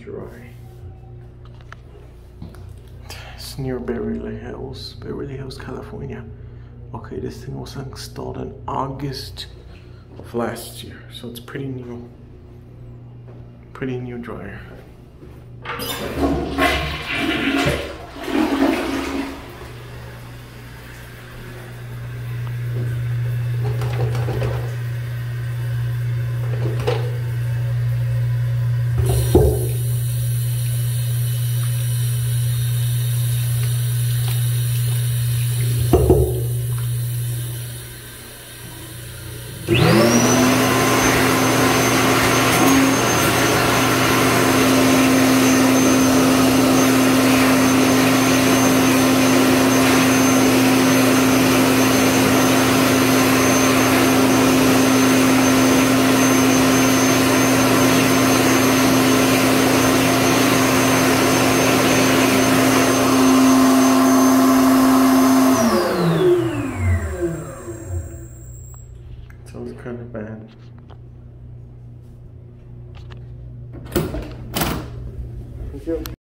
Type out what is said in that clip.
dry. It's near Beverly Hills, California. Okay, this thing was installed in August of last year, so it's pretty new. Pretty new dryer. Sounds kind of bad. Thank you.